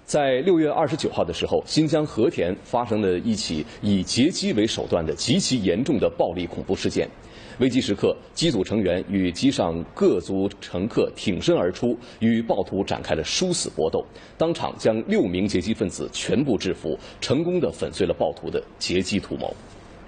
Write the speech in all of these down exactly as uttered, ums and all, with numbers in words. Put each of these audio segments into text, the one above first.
在六月二十九号的时候，新疆和田发生了一起以劫机为手段的极其严重的暴力恐怖事件。危急时刻，机组成员与机上各族乘客挺身而出，与暴徒展开了殊死搏斗，当场将六名劫机分子全部制服，成功地粉碎了暴徒的劫机图谋。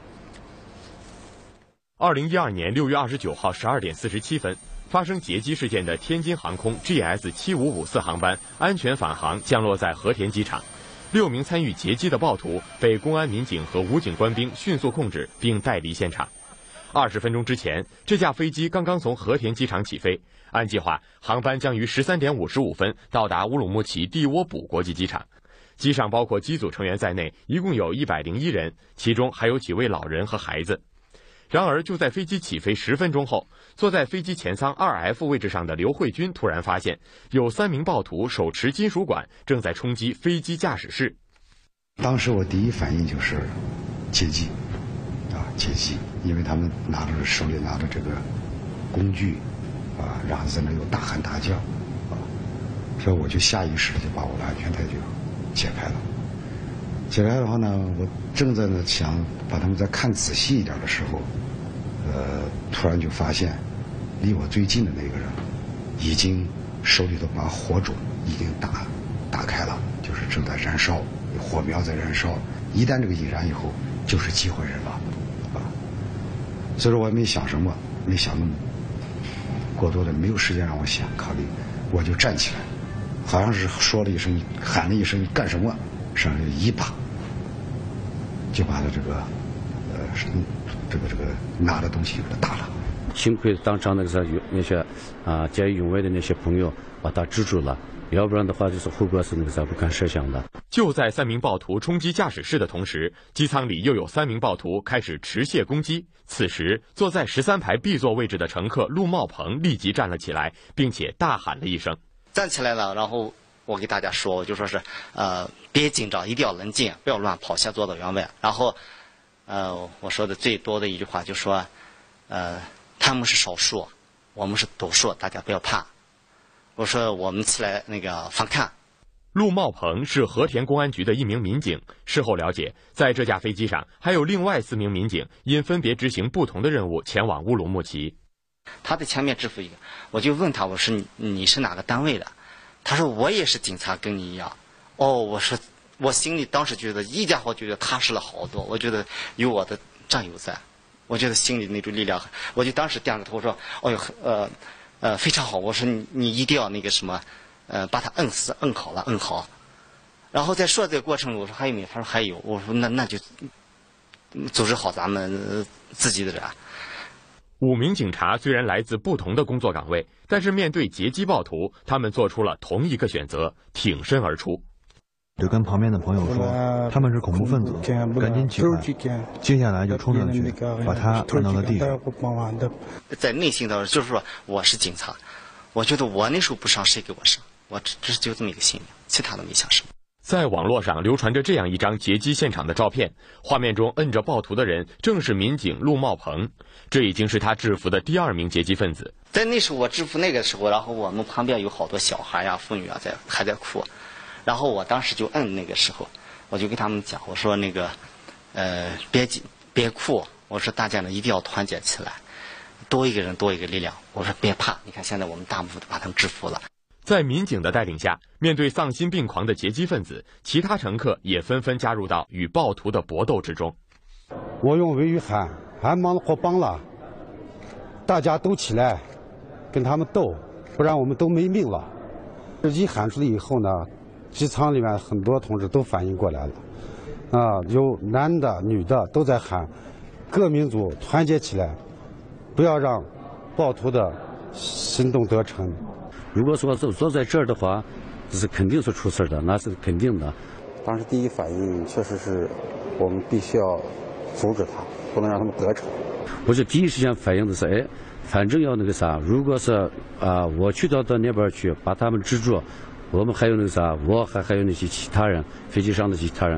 二零一二年六月二十九号十二点四十七分。发生劫机事件的天津航空 G S 七五五四航班安全返航降落在和田机场，六名参与劫机的暴徒被公安民警和武警官兵迅速控制并带离现场。二十分钟之前，这架飞机刚刚从和田机场起飞，按计划，航班将于十三点五十五分到达乌鲁木齐蒂窝卜国际机场。机上包括机组成员在内，一共有一百零一人，其中还有几位老人和孩子。然而，就在飞机起飞十分钟后，坐在飞机前舱 二 F 位置上的刘慧军突然发现，有三名暴徒手持金属管正在冲击飞机驾驶室。 当时我第一反应就是劫机，啊，劫机，因为他们拿着手里拿着这个工具，啊，然后在那又大喊大叫，啊，所以我就下意识的就把我的安全带就解开了。解开的话呢，我正在呢想把他们再看仔细一点的时候，呃，突然就发现，离我最近的那个人，已经手里头把火种已经打打开了，就是正在燃烧，火苗在燃烧。一旦这个引燃以后，就是机会人了，啊，所以说我也没想什么，没想那么过多的，没有时间让我想考虑，我就站起来，好像是说了一声，喊了一声干什么，上来一把。就把他这个，呃，这个这个拿的东西给他打了。 幸亏当场那个时候有那些啊见义勇为的那些朋友把他制住了，要不然的话就是后果是那个时候不敢设想的。 就在三名暴徒冲击驾驶室的同时，机舱里又有三名暴徒开始持械攻击。此时，坐在十三排 B 座位置的乘客陆茂鹏立即站了起来，并且大喊了一声：“ 站起来了！”然后我给大家说，我就说是，呃，别紧张，一定要冷静，不要乱跑，先坐到原位。然后，呃，我说的最多的一句话就说，呃，他们是少数，我们是多数，大家不要怕。我说我们起来那个反抗。 陆茂鹏是和田公安局的一名民警。事后了解，在这架飞机上还有另外四名民警，因分别执行不同的任务前往乌鲁木齐。 他在前面制服一个，我就问他，我说你你是哪个单位的？他说我也是警察，跟你一样。哦，我说我心里当时觉得一家伙觉得踏实了好多，我觉得有我的战友在，我觉得心里那种力量，我就当时点着头说，哦呦，呃呃非常好，我说你你一定要那个什么，呃把他摁死，摁好了，摁好。然后在说这个过程中，我说还有没有？他说还有。我说那那就组织好咱们自己的人。 五名警察虽然来自不同的工作岗位，但是面对劫机暴徒，他们做出了同一个选择，挺身而出。 就跟旁边的朋友说，他们是恐怖分子，赶紧起来，接下来就冲上去，把他按到了地上。 在内心当中就是说，我是警察，我觉得我那时候不上，谁给我上？我只只是就这么一个心理，其他的没想什么。 在网络上流传着这样一张劫机现场的照片，画面中摁着暴徒的人正是民警陆茂鹏，这已经是他制服的第二名劫机分子。 在那时候我制服那个时候，然后我们旁边有好多小孩呀、妇女啊在还在哭，然后我当时就摁那个时候，我就跟他们讲，我说那个，呃，别别哭，我说大家呢一定要团结起来，多一个人多一个力量，我说别怕，你看现在我们大部分都把他们制服了。 在民警的带领下，面对丧心病狂的劫机分子，其他乘客也纷纷加入到与暴徒的搏斗之中。 我用维语喊，俺忙活帮了，大家都起来，跟他们斗，不然我们都没命了。一喊出来以后呢，机舱里面很多同志都反应过来了，啊，有男的、女的都在喊，各民族团结起来，不要让暴徒的行动得逞。 如果说坐坐在这儿的话，这是肯定是出事的，那是肯定的。 当时第一反应确实是，我们必须要阻止他，不能让他们得逞。 我就第一时间反应的是，哎，反正要那个啥，如果是啊、呃，我去到到那边去把他们制住，我们还有那个啥，我还还有那些其他人，飞机上的其他人，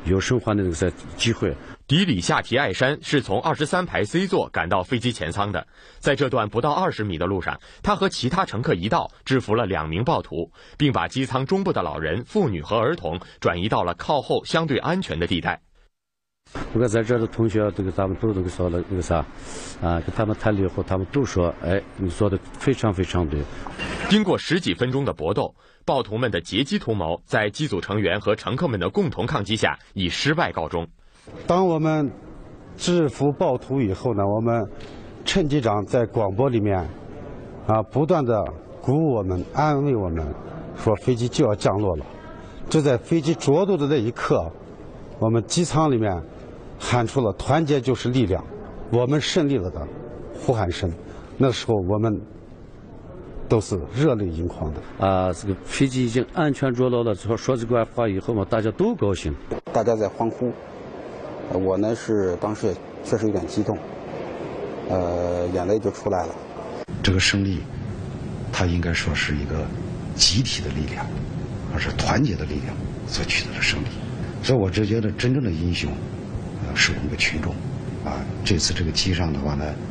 有生还的这个机会。 迪里夏提艾山是从二十三排 C 座赶到飞机前舱的，在这段不到二十米的路上，他和其他乘客一道制服了两名暴徒，并把机舱中部的老人、妇女和儿童转移到了靠后相对安全的地带。 不过在这的同学，这个咱们都这个说了那个啥，啊，跟他们谈了以后，他们都说，哎，你说的非常非常对。 经过十几分钟的搏斗，暴徒们的劫机图谋在机组成员和乘客们的共同抗击下以失败告终。 当我们制服暴徒以后呢，我们陈机长在广播里面啊不断的鼓舞我们、安慰我们，说飞机就要降落了。就在飞机着陆的那一刻，我们机舱里面喊出了“团结就是力量，我们胜利了”的呼喊声。那时候我们都是热泪盈眶的。 啊，这个飞机已经安全着陆了，说说这个话以后嘛，大家都高兴， 大家在欢呼。我呢是当时也确实有点激动，呃，眼泪就出来了。 这个胜利，它应该说是一个集体的力量，而是团结的力量所取得的胜利。所以我只觉得真正的英雄，呃，是我们的群众。啊，这次这个机上的话呢，